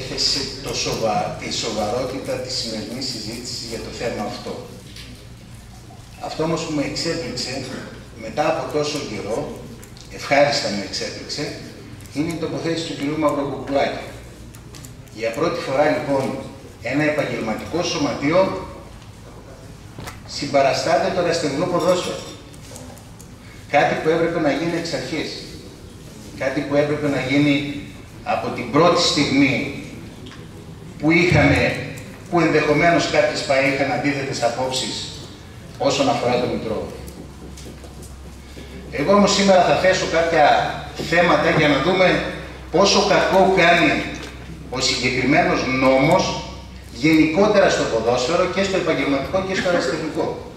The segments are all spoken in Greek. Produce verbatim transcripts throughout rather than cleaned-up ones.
έθεσε το σοβα... τη σοβαρότητα της σημερινής συζήτησης για το θέμα αυτό. Αυτό όμως που με εξέπληξε, μετά από τόσο καιρό, ευχάριστα με εξέπληξε, είναι η τοποθέτηση του κ. Μαυροκουκλάκη. Για πρώτη φορά λοιπόν ένα επαγγελματικό σωματείο συμπαραστάται το ερασιτεχνικό ποδόσφαιρο. Κάτι που έπρεπε να γίνει εξ αρχής. Κάτι που έπρεπε να γίνει από την πρώτη στιγμή που είχαμε, που ενδεχομένως κάποιες ΠΑΕ είχαν αντίθετες απόψεις όσον αφορά το Μητρό. Εγώ όμως σήμερα θα θέσω κάποια θέματα για να δούμε πόσο κακό κάνει ο συγκεκριμένος νόμος γενικότερα στο ποδόσφαιρο και στο επαγγελματικό και στο ερασιτεχνικό.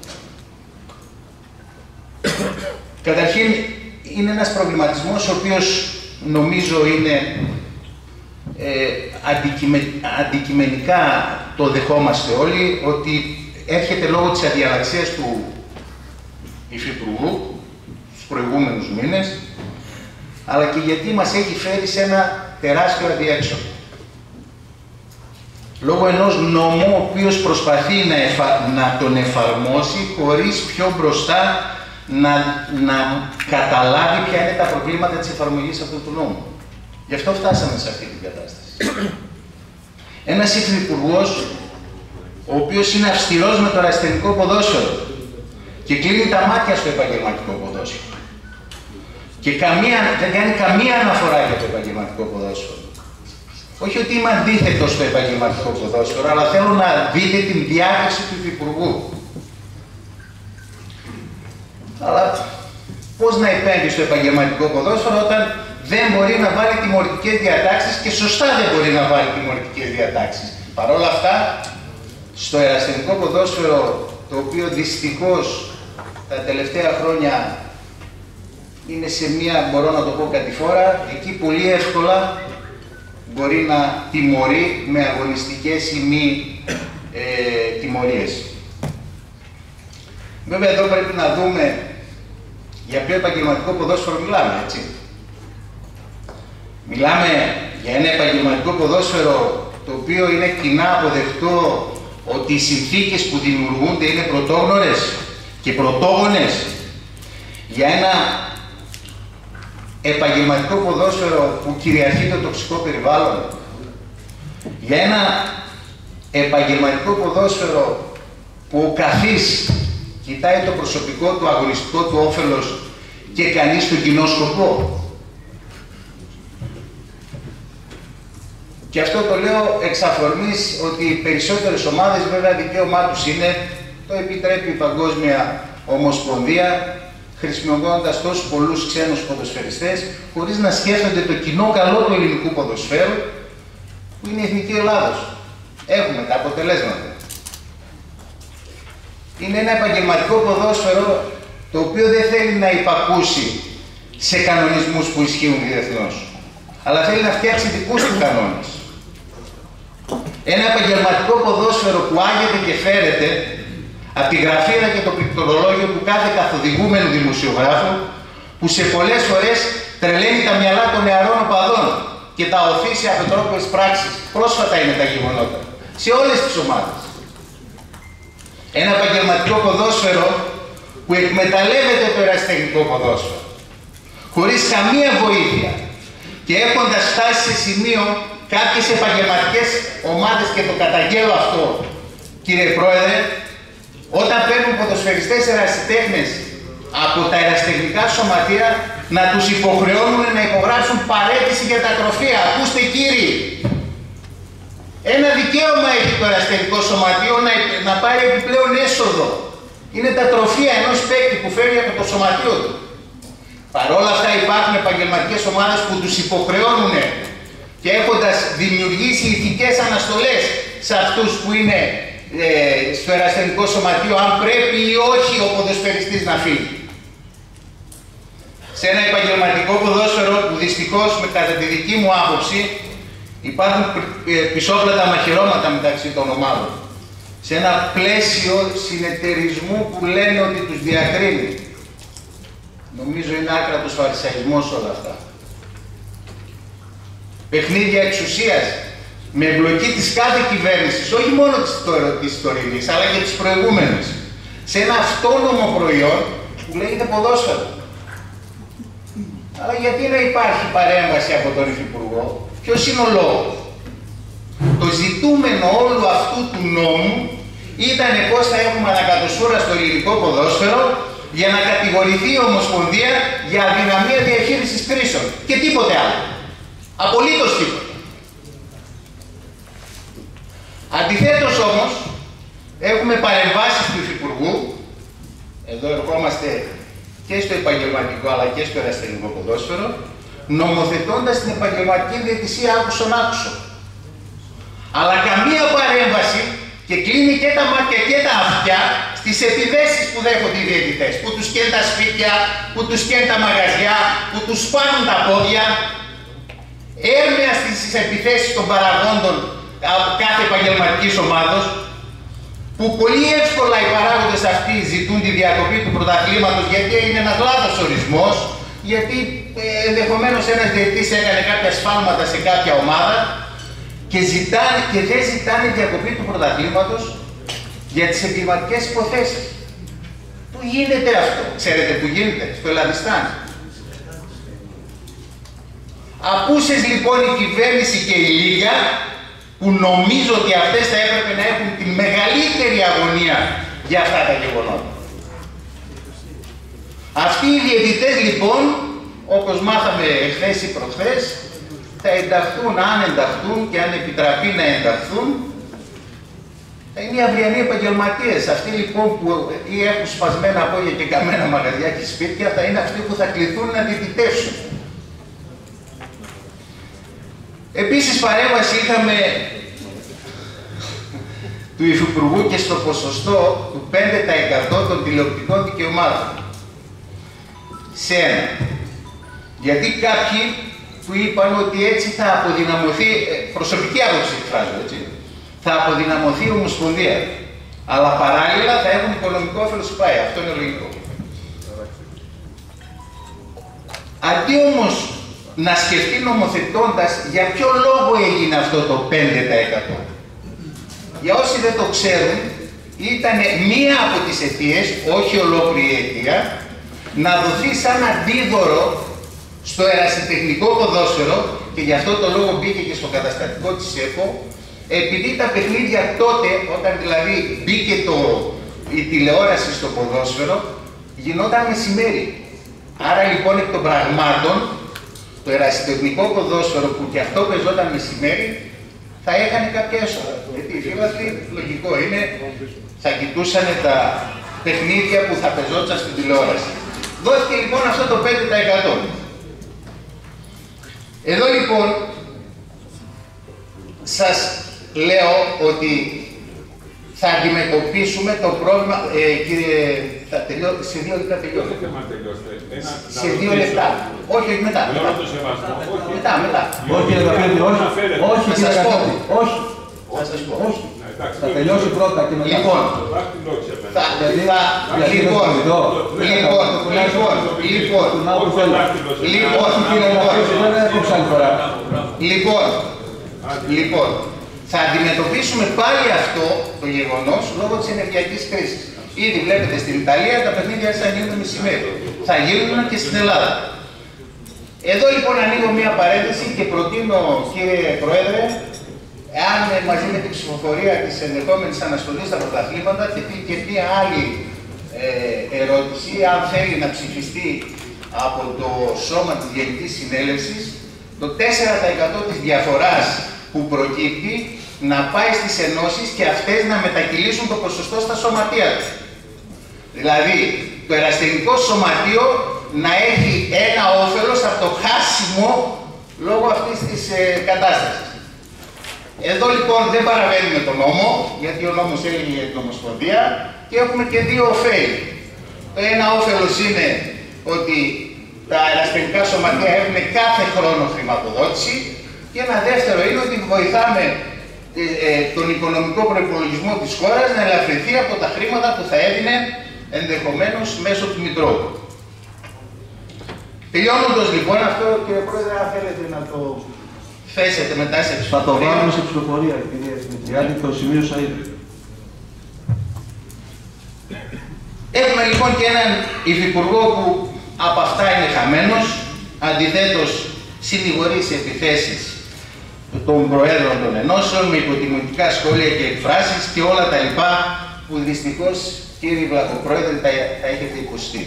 Καταρχήν, είναι ένας προβληματισμός ο οποίος νομίζω είναι ε, αντικειμε, αντικειμενικά το δεχόμαστε όλοι, ότι έρχεται λόγω της αδιαλαξίας του Υφυπουργού στους προηγούμενους μήνες, αλλά και γιατί μας έχει φέρει σε ένα τεράστιο αδιέξοδο. Λόγω ενός νόμου ο οποίος προσπαθεί να, εφα... να τον εφαρμόσει χωρίς πιο μπροστά να, να καταλάβει ποια είναι τα προβλήματα της εφαρμογής αυτού του νόμου. Γι' αυτό φτάσαμε σε αυτή την κατάσταση. Ένας υφυπουργός, ο οποίος είναι αυστηρός με το ερασιτεχνικό ποδόσφαιρο και κλείνει τα μάτια στο επαγγελματικό ποδόσφαιρο και καμία, δεν κάνει καμία αναφορά για το επαγγελματικό ποδόσφαιρο. Όχι ότι είμαι αντίθετος στο επαγγελματικό ποδόσφαιρο, αλλά θέλω να δείτε την διάθεση του Υφυπουργού. Αλλά πώς να επέμβει στο επαγγελματικό ποδόσφαιρο όταν δεν μπορεί να βάλει τιμωρητικές διατάξεις και σωστά δεν μπορεί να βάλει τιμωρητικές διατάξεις. Παρ' όλα αυτά, στο ερασιτεχνικό ποδόσφαιρο, το οποίο δυστυχώς τα τελευταία χρόνια είναι σε μία, μπορώ να το πω κατηφόρα, εκεί πολύ εύκολα μπορεί να τιμωρεί με αγωνιστικές ή μη ε, τιμωρίες. Βέβαια εδώ πρέπει να δούμε για ποιο επαγγελματικό ποδόσφαιρο μιλάμε, έτσι. Μιλάμε για ένα επαγγελματικό ποδόσφαιρο το οποίο είναι κοινά αποδεκτό ότι οι συνθήκες που δημιουργούνται είναι πρωτόγνωρες και πρωτόγονες, για ένα επαγγελματικό ποδόσφαιρο που κυριαρχεί το τοξικό περιβάλλον, για ένα επαγγελματικό ποδόσφαιρο που ο καθής κοιτάει το προσωπικό του, αγωνιστικό του όφελος και κανείς τον κοινό σκοπό. Και αυτό το λέω εξ αφορμής ότι οι περισσότερες ομάδες, βέβαια δικαίωμά τους είναι, το επιτρέπει η Παγκόσμια Ομοσπονδία, χρησιμοποιώντας τόσους πολλούς ξένους ποδοσφαιριστές, χωρίς να σκέφτονται το κοινό καλό του ελληνικού ποδοσφαίρου, που είναι η Εθνική Ελλάδος. Έχουμε τα αποτελέσματα. Είναι ένα επαγγελματικό ποδόσφαιρο το οποίο δεν θέλει να υπακούσει σε κανονισμούς που ισχύουν διεθνώς, αλλά θέλει να φτιάξει δικούς του κανόνες. Ένα επαγγελματικό ποδόσφαιρο που άγεται και φέρεται από τη γραφίδα και το πληκτρολόγιο του κάθε καθοδηγούμενου δημοσιογράφου, που σε πολλές φορές τρελαίνει τα μυαλά των νεαρών οπαδών και τα οθεί σε απετρόπιες πράξεις. Πρόσφατα είναι τα γεγονότα. Σε όλες τις ομάδες. Ένα επαγγελματικό ποδόσφαιρο που εκμεταλλεύεται το ερασιτεχνικό ποδόσφαιρο, χωρίς καμία βοήθεια και έχοντας φτάσει σε σημείο κάποιες επαγγελματικές ομάδες, και το καταγγέλλω αυτό, κύριε Πρόεδρε, όταν παίρνουν ποδοσφαιριστές ερασιτέχνες από τα ερασιτεχνικά σωματεία, να τους υποχρεώνουν να υπογράψουν παραίτηση για τα τροφεία. Ακούστε κύριοι, ένα δικαίωμα έχει το ερασιτεχνικό σωματείο να, να πάρει επιπλέον έσοδο. Είναι τα τροφεία ενός παίκτη που φέρει από το σωματείο του. Παρ' όλα αυτά υπάρχουν επαγγελματικές ομάδες που τους υποχρεώνουν και έχοντας δημιουργήσει ηθικές αναστολές σε αυτούς που είναι ε, στο ερασιτεχνικό σωματείο, αν πρέπει ή όχι ο ποδοσφαιριστής να φύγει. Σε ένα επαγγελματικό ποδόσφαιρο που δυστυχώς, με κατά τη δική μου άποψη, υπάρχουν πισόπλατα μαχαιρώματα μεταξύ των ομάδων. Σε ένα πλαίσιο συνεταιρισμού που λένε ότι τους διακρίνει. Νομίζω είναι άκρατος φαρισαϊσμός όλα αυτά. Παιχνίδια εξουσίας με εμπλοκή της κάθε κυβέρνησης, όχι μόνο της τωρινής, αλλά και της προηγούμενης, σε ένα αυτόνομο προϊόν που λέγεται ποδόσφαιρο. Αλλά γιατί να υπάρχει παρέμβαση από τον Υφυπουργό, ποιος είναι ο λόγος? Το ζητούμενο όλου αυτού του νόμου ήταν πώς θα έχουμε ανακατοσούρα στο ελληνικό ποδόσφαιρο για να κατηγορηθεί η Ομοσπονδία για αδυναμία διαχείρισης κρίσεων. Και τίποτε άλλο. Απολύτως τίποτε. Αντιθέτως όμως, έχουμε παρεμβάσεις του Υφυπουργού, εδώ ερχόμαστε και στο επαγγελματικό αλλά και στο ερασιτεχνικό ποδόσφαιρο, νομοθετώντας την επαγγελματική διαιτησία άκουσον άκουσον. Αλλά καμία παρέμβαση και κλείνει και τα μάτια και τα αυτιά στις επιδέσεις που δέχονται οι διαιτητές, που τους καίνε τα σπίτια, που τους καίνε τα μαγαζιά, που τους σπάνουν τα πόδια, έρμεα στις επιθέσεις των παραγόντων κάθε επαγγελματικής ομάδος, που πολύ εύκολα οι παράγοντες αυτοί ζητούν τη διακοπή του πρωταθλήματος γιατί είναι ένας λάθος ορισμός, γιατί ε, ενδεχομένως ένας διαιτητής έκανε κάποια σφάλματα σε κάποια ομάδα και, ζητάνε, και δεν ζητάνε διακοπή του πρωταθλήματος για τις εγκληματικές υποθέσεις. Πού γίνεται αυτό? Ξέρετε που γίνεται? Στο Ελλαδιστάν. Απούσες λοιπόν η κυβέρνηση και η Λίγα, που νομίζω ότι αυτές θα έπρεπε να έχουν τη μεγαλύτερη αγωνία για αυτά τα γεγονότα. Αυτοί οι διαιτητές λοιπόν, όπως μάθαμε εχθές ή προχθές, θα ενταχθούν, αν ενταχθούν και αν επιτραπεί να ενταχθούν, θα είναι οι αυριανοί επαγγελματίες. Αυτοί λοιπόν που ή έχουν σπασμένα πόδια και καμένα μαγαζιά και σπίτια, θα είναι αυτοί που θα κληθούν να διαιτητεύσουν. Επίσης παρέμβαση είχαμε του Υφυπουργού και στο ποσοστό του πέντε τοις εκατό των τηλεοπτικών δικαιωμάτων. Σε ένα. Γιατί κάποιοι του είπαν ότι έτσι θα αποδυναμωθεί, προσωπική άποψη εκφράζω, έτσι, θα αποδυναμωθεί η Ομοσπονδία. Αλλά παράλληλα θα έχουν οικονομικό όφελος η ΠΑΕ. Αυτό είναι λογικό. Αντί όμως να σκεφτεί νομοθετώντας για ποιο λόγο έγινε αυτό το πέντε τοις εκατό. Για όσοι δεν το ξέρουν, ήταν μία από τις αιτίες, όχι ολόκληρη αιτία, να δοθεί σαν αντίδωρο στο ερασιτεχνικό ποδόσφαιρο και γι' αυτό το λόγο μπήκε και στο καταστατικό της ΕΠΟ, επειδή τα παιχνίδια τότε, όταν δηλαδή μπήκε το, η τηλεόραση στο ποδόσφαιρο, γινόταν μεσημέρι. Άρα λοιπόν εκ των πραγμάτων, το ερασιτεχνικό ποδόσφαιρο που και αυτό πεζόταν μεσημέρι, θα έκανε κάποια έσοδα. Γιατί οι φίλαθλοι, λογικό είναι, θα κοιτούσαν τα παιχνίδια που θα πεζόταν στην τηλεόραση. Δόθηκε λοιπόν αυτό το πέντε τοις εκατό. Εδώ λοιπόν σας λέω ότι θα αντιμετωπίσουμε το πρόβλημα, ε, κύριε, θα τελειώ, σε δύο λεπτά τελειώνω. Σε δύο λεπτά. Όχι, όχι μετά. Μετά, μετά. μετά. Όχι, κύριε Καπέτη, όχι. Όχι, κύριε Καπέτη, όχι. Θα σας πω. Όχι. Θα τελειώσει πρώτα και μετά. Λοιπόν, θα, θα, λοιπόν, λοιπόν, λοιπόν, λοιπόν, λοιπόν, λοιπόν, λοιπόν, θα αντιμετωπίσουμε πάλι αυτό το γεγονός λόγω της ενεργειακής κρίσης. Ήδη βλέπετε στην Ιταλία τα παιχνίδια θα γίνουν μεσημέρι. Θα γίνουν και στην Ελλάδα. Εδώ λοιπόν ανοίγω μία παρένθεση και προτείνω, κύριε Πρόεδρε, εάν μαζί με την ψηφοφορία της ενδεχόμενης αναστολής στα πρωταθλήματα τεθεί και μία άλλη ε, ερώτηση, αν θέλει να ψηφιστεί από το σώμα της Γενικής Συνέλευσης, το τέσσερα τοις εκατό της διαφοράς που προκύπτει να πάει στις ενώσεις και αυτές να μετακυλήσουν το ποσοστό στα σωματεία του. Δηλαδή, το ερασιτεχνικό σωματείο να έχει ένα όφελος από το χάσιμο λόγω αυτής της ε, κατάστασης. Εδώ λοιπόν δεν παραβαίνουμε τον νόμο, γιατί ο νόμος έλεγε για την Ομοσπονδία και έχουμε και δύο ωφέλη. Το ένα όφελος είναι ότι τα ερασιτεχνικά σωματεία έχουν κάθε χρόνο χρηματοδότηση και ένα δεύτερο είναι ότι βοηθάμε ε, ε, τον οικονομικό προϋπολογισμό της χώρας να ελαφρυνθεί από τα χρήματα που θα έδινε ενδεχομένως μέσω του Μητρώου. Τελειώνοντας λοιπόν αυτό, κύριε Πρόεδρε, αν θέλετε να το θέσετε μετά σε Θα ψηφοφορία. το βάλουμε σε ψηφοφορία, κυρία Δημητριάδη, το σημείωσα ήδη. Έχουμε λοιπόν και έναν υφυπουργό που από αυτά είναι χαμένος, αντιθέτως συνηγορεί σε επιθέσεις των προέδρων των ενώσεων με υποτιμητικά σχόλια και εκφράσεις και όλα τα λοιπά που δυστυχώς, κύριοι Βλαχοπρόεδρε, τα, τα έχετε υποστεί.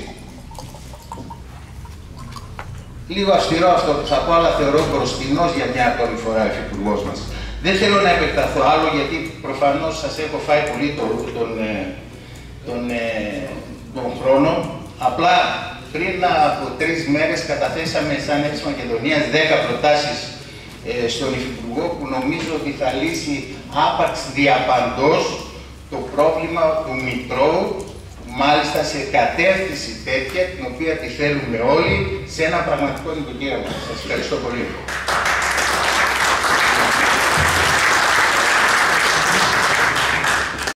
Λίγο αυστηρό αυτό που θα πω, αλλά θεωρώ μπροστινός για μια ακόμη φορά ο υφυπουργός μας. Δεν θέλω να επεκταθώ άλλο, γιατί προφανώς σας έχω φάει πολύ τον, τον, τον, τον χρόνο. Απλά πριν από τρεις μέρες καταθέσαμε σαν Εύση Μακεδονίας δέκα προτάσεις ε, στον υφυπουργό που νομίζω ότι θα λύσει άπαξ διαπαντός το πρόβλημα του Μητρώου, μάλιστα σε κατεύθυνση τέτοια την οποία τη θέλουμε όλοι, σε ένα πραγματικό νοικοκύρισμα. Σας ευχαριστώ πολύ.